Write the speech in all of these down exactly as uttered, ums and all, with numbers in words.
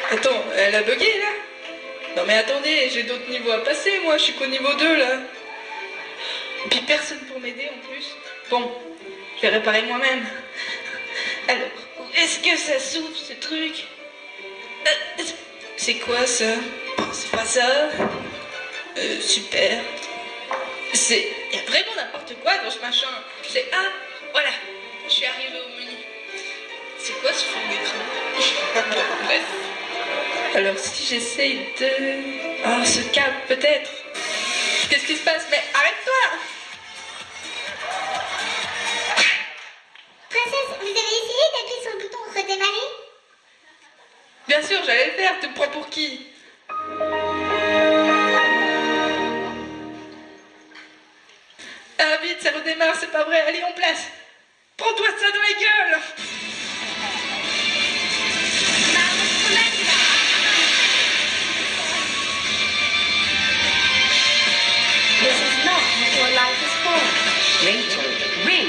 Attends, elle a bugué là? Non mais attendez, j'ai d'autres niveaux à passer, moi je suis qu'au niveau deux là. Et puis personne pour m'aider en plus. Bon, je vais réparer moi-même. Alors, où est-ce que ça s'ouvre ce truc? euh, C'est quoi ça? C'est pas ça? euh, Super. C'est... Il y a vraiment n'importe quoi dans ce machin. C'est... Ah, voilà, je suis arrivée au menu. C'est quoi ce fond d'écran? Bref. Alors si j'essaye de... Ah, ce câble peut-être. Qu'est-ce qui se passe? Mais arrête-toi! Princesse, vous avez essayé d'appuyer sur le bouton redémarrer? Bien sûr, j'allais le faire, tu me prends pour qui? Ah vite, ça redémarre, c'est pas vrai, allez en place! Prends-toi ça dans la gueule! This is not what your life is for. Later, ring.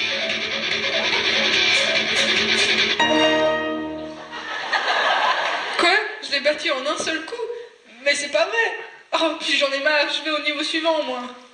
Quoi? Je l'ai battu en un seul coup? Mais c'est pas vrai! Oh, puis j'en ai marre, je vais au niveau suivant, moi!